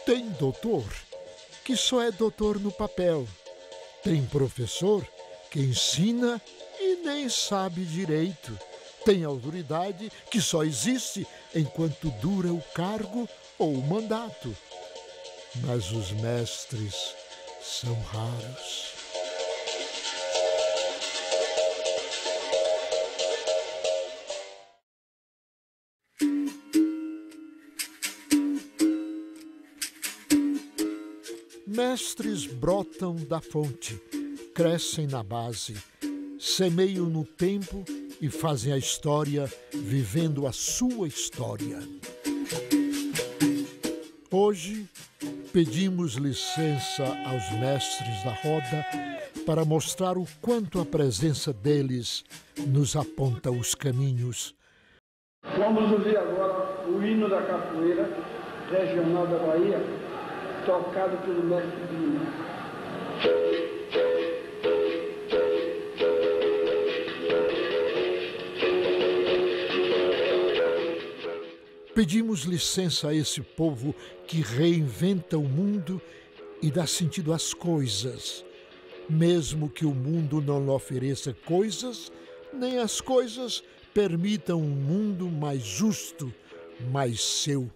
Tem doutor que só é doutor no papel. Tem professor que ensina e nem sabe direito. Tem autoridade que só existe enquanto dura o cargo ou o mandato. Mas os mestres são raros. Mestres brotam da fonte, crescem na base, semeiam no tempo e fazem a história vivendo a sua história. Hoje, pedimos licença aos mestres da roda para mostrar o quanto a presença deles nos aponta os caminhos. Vamos ouvir agora o hino da capoeira regional da Bahia, tocado pelo mestre Dino. Pedimos licença a esse povo que reinventa o mundo e dá sentido às coisas, mesmo que o mundo não lhe ofereça coisas, nem as coisas permitam um mundo mais justo, mais seu.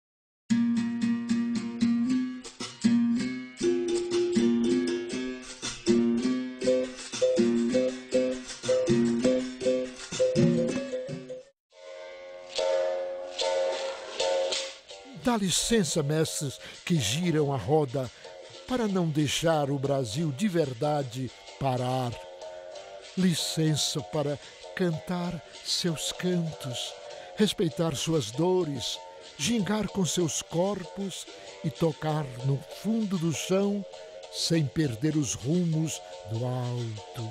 Dá licença, mestres que giram a roda, para não deixar o Brasil de verdade parar. Licença para cantar seus cantos, respeitar suas dores, gingar com seus corpos e tocar no fundo do chão sem perder os rumos do alto.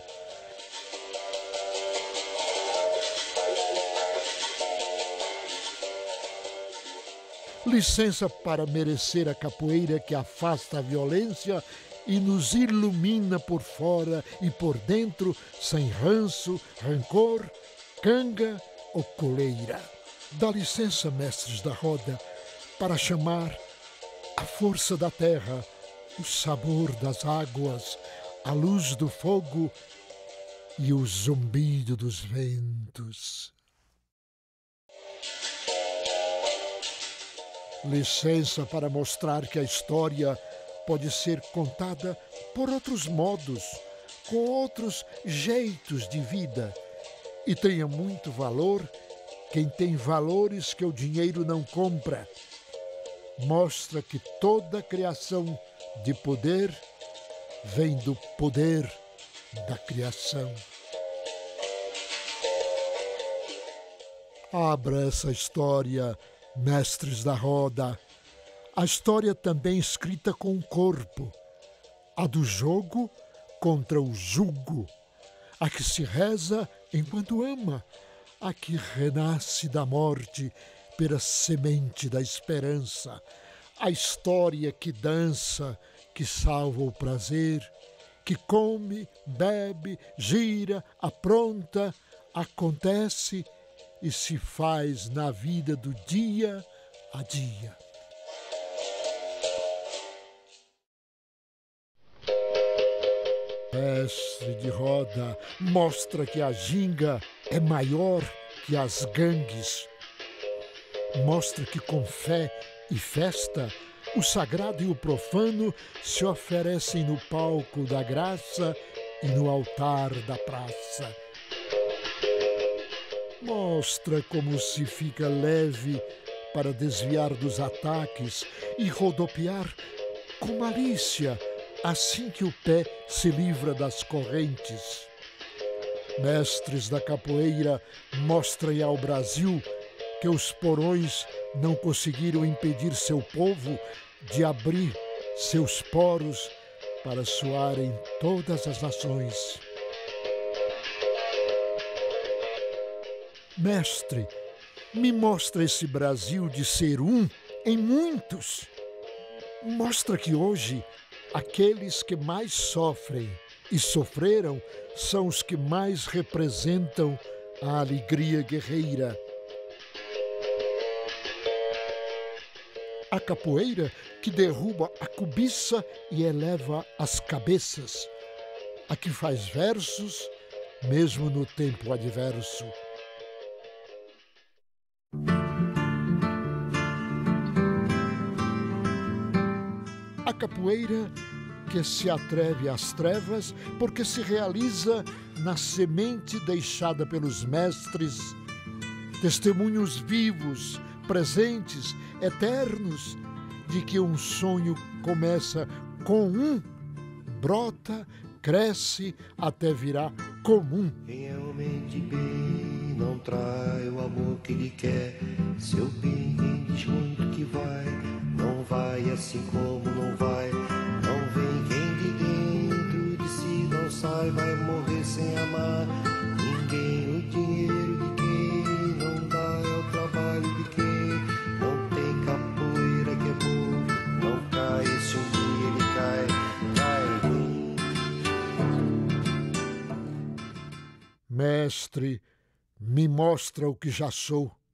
Licença para merecer a capoeira que afasta a violência e nos ilumina por fora e por dentro, sem ranço, rancor, canga ou coleira. Dá licença, mestres da roda, para chamar a força da terra, o sabor das águas, a luz do fogo e o zumbido dos ventos. Licença para mostrar que a história pode ser contada por outros modos, com outros jeitos de vida. E tenha muito valor quem tem valores que o dinheiro não compra. Mostra que toda criação de poder vem do poder da criação. Abra essa história, mestres da roda, a história também escrita com o corpo, a do jogo contra o jugo, a que se reza enquanto ama, a que renasce da morte pela semente da esperança, a história que dança, que salva o prazer, que come, bebe, gira, apronta, acontece e se faz na vida do dia a dia. Mestre de roda mostra que a ginga é maior que as gangues. Mostra que com fé e festa o sagrado e o profano se oferecem no palco da graça e no altar da praça. Mostra como se fica leve para desviar dos ataques e rodopiar com malícia assim que o pé se livra das correntes. Mestres da capoeira, mostrem ao Brasil que os porões não conseguiram impedir seu povo de abrir seus poros para soar em todas as nações. Mestre, me mostra esse Brasil de ser um em muitos. Mostra que hoje aqueles que mais sofrem e sofreram são os que mais representam a alegria guerreira. A capoeira, que derruba a cobiça e eleva as cabeças, a que faz versos mesmo no tempo adverso. A capoeira que se atreve às trevas porque se realiza na semente deixada pelos mestres, testemunhos vivos, presentes, eternos, de que um sonho começa com um, brota, cresce até virar comum. Quem realmente bem não trai o amor que ele quer. Seu bem quem diz muito que vai, não vai assim como não vai. Não vem quem de dentro de si não sai, vai morrer sem amar ninguém. O dinheiro de quem não dá é o trabalho de quem não tem capoeira que é bom. Não cai, se um dia ele cai, cai. Mestre, me mostra o que já sou.